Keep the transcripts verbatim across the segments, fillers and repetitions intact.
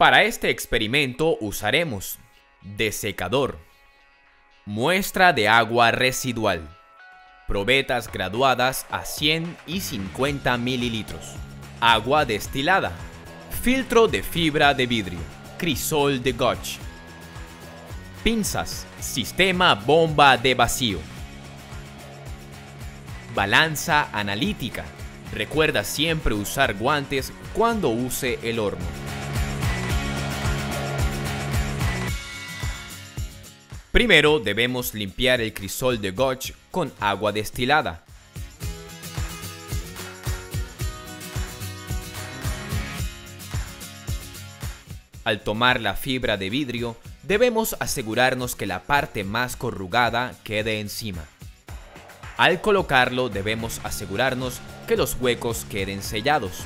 Para este experimento usaremos desecador, muestra de agua residual, probetas graduadas a cien y cincuenta mililitros, agua destilada, filtro de fibra de vidrio, crisol de Gotch, pinzas, sistema bomba de vacío, balanza analítica. Recuerda siempre usar guantes cuando use el horno. Primero debemos limpiar el crisol de Gotch con agua destilada. Al tomar la fibra de vidrio, debemos asegurarnos que la parte más corrugada quede encima. Al colocarlo, debemos asegurarnos que los huecos queden sellados.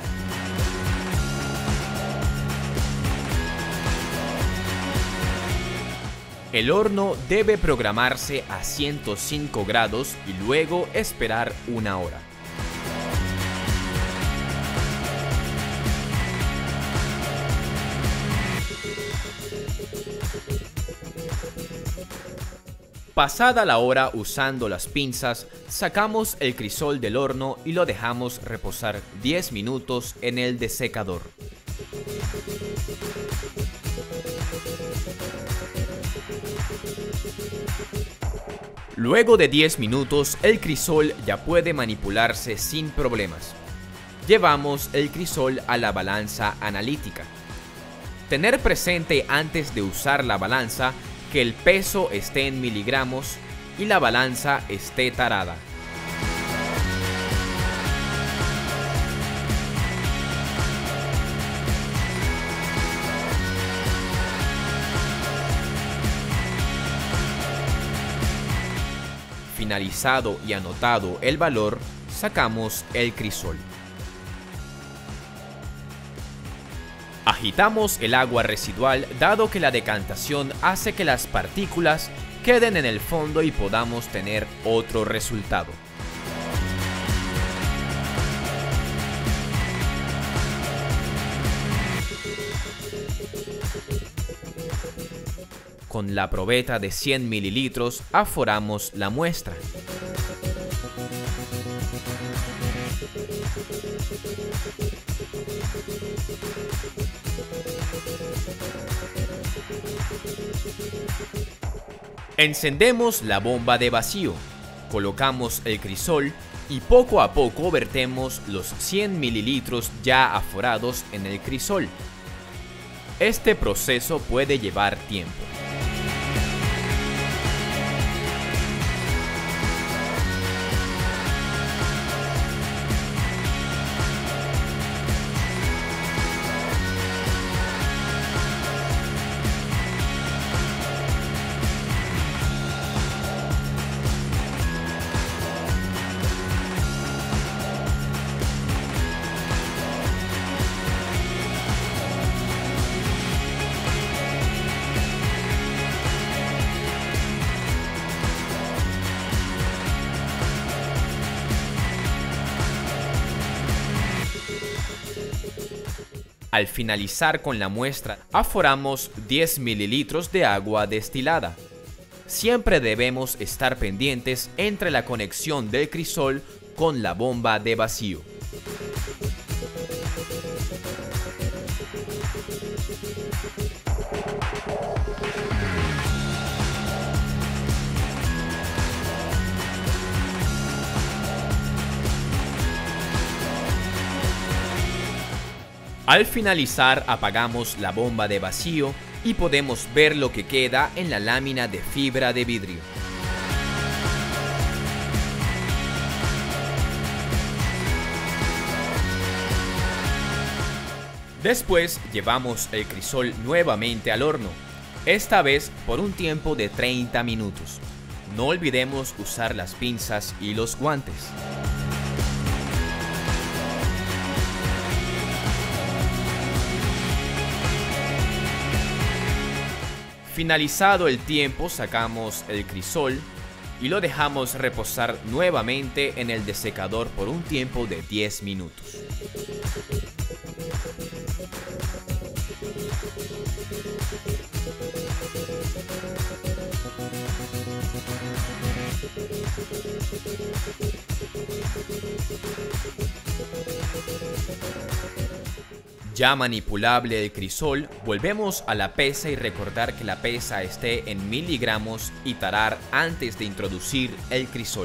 El horno debe programarse a ciento cinco grados y luego esperar una hora. Pasada la hora, usando las pinzas, sacamos el crisol del horno y lo dejamos reposar diez minutos en el desecador. Luego de diez minutos, el crisol ya puede manipularse sin problemas. Llevamos el crisol a la balanza analítica. Tener presente antes de usar la balanza que el peso esté en miligramos y la balanza esté tarada. Finalizado y anotado el valor, sacamos el crisol. Agitamos el agua residual dado que la decantación hace que las partículas queden en el fondo y podamos tener otro resultado. Con la probeta de cien mililitros aforamos la muestra. Encendemos la bomba de vacío, colocamos el crisol y poco a poco vertemos los cien mililitros ya aforados en el crisol. Este proceso puede llevar tiempo. Al finalizar con la muestra, aforamos diez mililitros de agua destilada. Siempre debemos estar pendientes entre la conexión del crisol con la bomba de vacío. Al finalizar, apagamos la bomba de vacío y podemos ver lo que queda en la lámina de fibra de vidrio. Después llevamos el crisol nuevamente al horno, esta vez por un tiempo de treinta minutos. No olvidemos usar las pinzas y los guantes. Finalizado el tiempo, sacamos el crisol y lo dejamos reposar nuevamente en el desecador por un tiempo de diez minutos. Ya manipulable el crisol, volvemos a la pesa y recordar que la pesa esté en miligramos y tarar antes de introducir el crisol.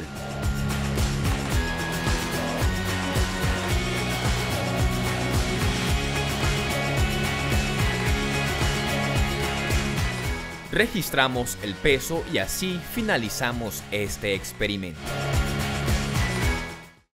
Registramos el peso y así finalizamos este experimento.